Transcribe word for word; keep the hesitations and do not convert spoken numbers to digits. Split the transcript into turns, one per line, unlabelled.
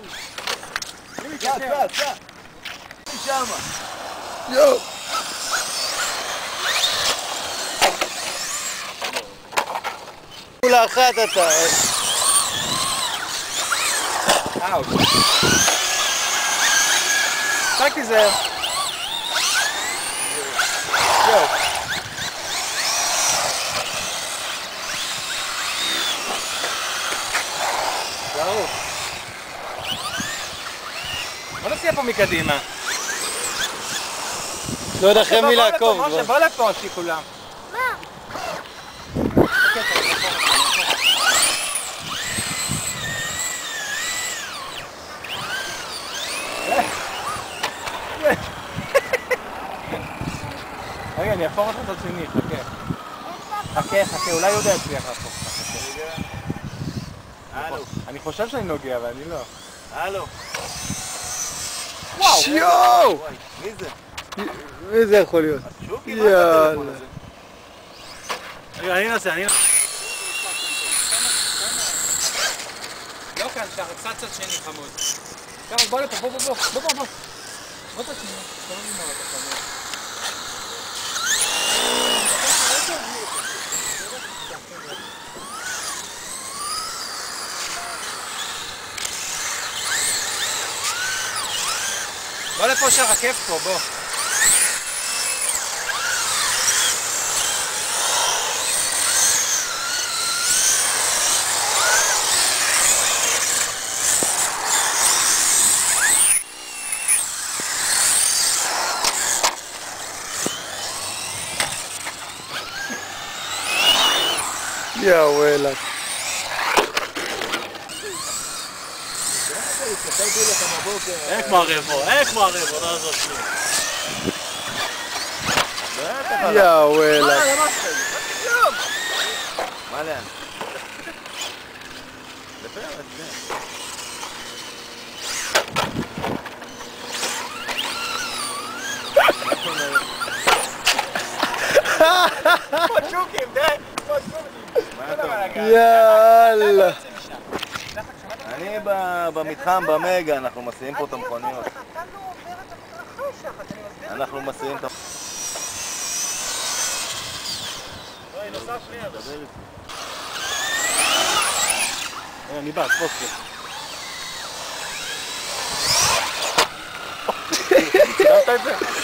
צד, צד, צד. שמה.
יואו. כולה אחת אתה.
אאוט. רק תיזהר. יואו. זהו. בוא נסיע פה מקדימה.
לא יודע לכם מי לעקוב.
משה, בוא לפה אותי כולם.
מה?
רגע, אני אפור אותך את שני, חכה. חכה, חכה, אולי יהודה יצליח להפוך. הלו. אני חושב שאני נוגע, אבל אני לא. הלו. וואו!
שיואו!
מי זה?
מי זה יכול להיות?
שוקי, מה זה הטלפון הזה? רגע, אני אנסה, אני אנסה. לא כאן, שחר, קצת צד שני חמוד. שחר, בוא לפה, בוא, בוא, בוא, בוא, בוא. בוא צד שני. בוא נגמר את החמוד. בוא לפה שחר, כיף פה, בוא.
יא וואלה.
איך מערב בו? איך מערב בו? לא עזוב כלום.
יא וואלה.
מה? למה עשית? כלום! מה לאן? דבר, דבר. פוצ'וקים, די! פוצ'וקים!
יאללה.
אני במתחם, במגה, אנחנו מסיעים פה את המכוניות.
אתה לא עובר את המדרכה שחת, אני מסביר.
אנחנו מסיעים את המכוניות. לא, היא נוסעת שנייה. אני בא, תפוס לי. סיימת את זה?